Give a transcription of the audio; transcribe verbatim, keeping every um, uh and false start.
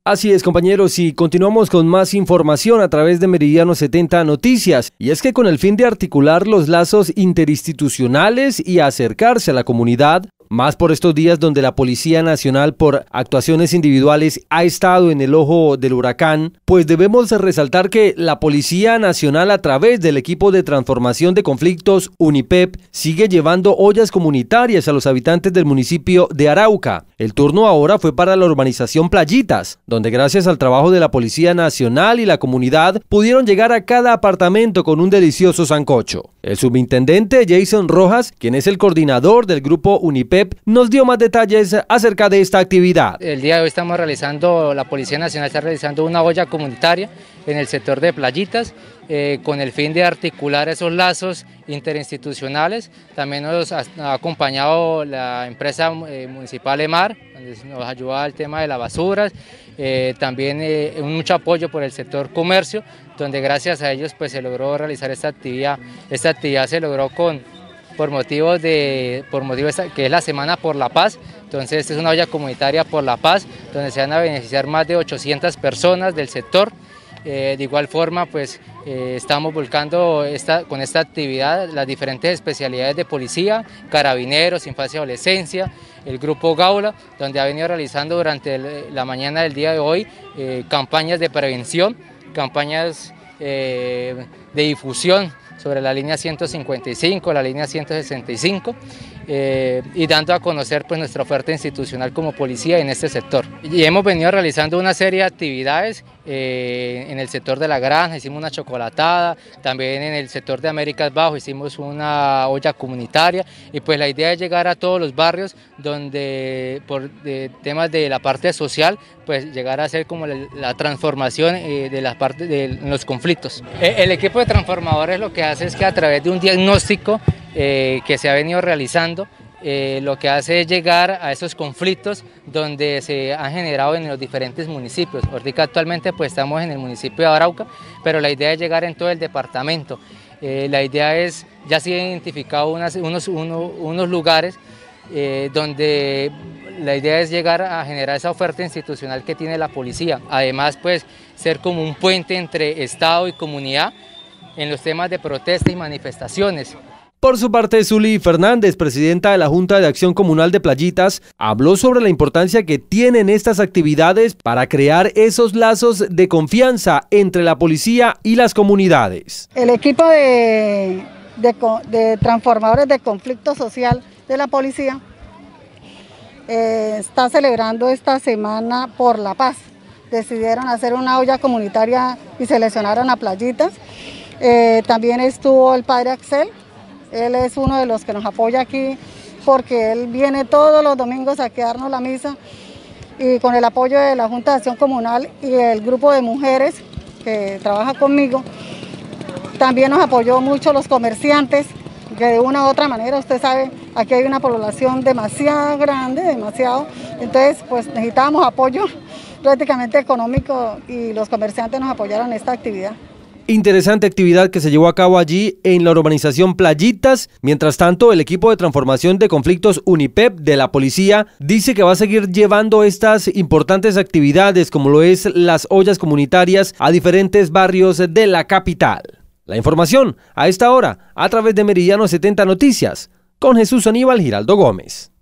Así es, compañeros, y continuamos con más información a través de Meridiano setenta Noticias. Y es que con el fin de articular los lazos interinstitucionales y acercarse a la comunidad, más por estos días donde la Policía Nacional por actuaciones individuales ha estado en el ojo del huracán, pues debemos resaltar que la Policía Nacional a través del equipo de transformación de conflictos UNIPEP sigue llevando ollas comunitarias a los habitantes del municipio de Arauca. El turno ahora fue para la urbanización Playitas, donde gracias al trabajo de la Policía Nacional y la comunidad pudieron llegar a cada apartamento con un delicioso sancocho. El subintendente Jason Rojas, quien es el coordinador del grupo UNIPEP, nos dio más detalles acerca de esta actividad. El día de hoy estamos realizando, la Policía Nacional está realizando una olla comunitaria en el sector de Playitas, eh, con el fin de articular esos lazos interinstitucionales. También nos ha, ha acompañado la empresa eh, municipal EMAR, donde nos ayuda al tema de las basuras, eh, también eh, mucho apoyo por el sector comercio, donde gracias a ellos pues se logró realizar esta actividad. Esta actividad se logró con por motivos de, por motivos que es la Semana por la Paz. Entonces esta es una olla comunitaria por la paz, donde se van a beneficiar más de ochocientas personas del sector. Eh, de igual forma, pues eh, estamos volcando esta, con esta actividad las diferentes especialidades de policía, carabineros, infancia y adolescencia, el grupo Gaula, donde ha venido realizando durante el, la mañana del día de hoy eh, campañas de prevención, campañas eh, de difusión sobre la línea ciento cincuenta y cinco, la línea ciento sesenta y cinco, eh, y dando a conocer pues, nuestra oferta institucional como policía en este sector. Y hemos venido realizando una serie de actividades eh, en el sector de la granja, hicimos una chocolatada, también en el sector de Américas Bajo hicimos una olla comunitaria, y pues la idea es llegar a todos los barrios donde por de, temas de la parte social, pues llegar a hacer como la, la transformación eh, de la parte de los conflictos. Eh, el equipo de transformadores lo que hace es que a través de un diagnóstico eh, que se ha venido realizando, eh, lo que hace es llegar a esos conflictos donde se han generado en los diferentes municipios. Ahorita actualmente pues estamos en el municipio de Arauca, pero la idea es llegar en todo el departamento. Eh, la idea es, ya se han identificado unas, unos, uno, unos lugares eh, donde la idea es llegar a generar esa oferta institucional que tiene la policía. Además pues ser como un puente entre Estado y comunidad en los temas de protesta y manifestaciones. Por su parte, Zuli Fernández, presidenta de la Junta de Acción Comunal de Playitas, habló sobre la importancia que tienen estas actividades para crear esos lazos de confianza entre la policía y las comunidades. El equipo de, de, de transformadores de conflicto social de la policía eh, está celebrando esta Semana por la Paz. Decidieron hacer una olla comunitaria y seleccionaron a Playitas. Eh, también estuvo el padre Axel. Él es uno de los que nos apoya aquí porque él viene todos los domingos aquí a darnos la misa, y con el apoyo de la Junta de Acción Comunal y el grupo de mujeres que trabaja conmigo, también nos apoyó mucho los comerciantes, que de una u otra manera, usted sabe, aquí hay una población demasiado grande, demasiado, entonces pues necesitábamos apoyo prácticamente económico y los comerciantes nos apoyaron en esta actividad. Interesante actividad que se llevó a cabo allí en la urbanización Playitas. Mientras tanto, el equipo de transformación de conflictos UNIPEP de la policía dice que va a seguir llevando estas importantes actividades, como lo es las ollas comunitarias, a diferentes barrios de la capital. La información a esta hora a través de Meridiano setenta Noticias con Jesús Aníbal Giraldo Gómez.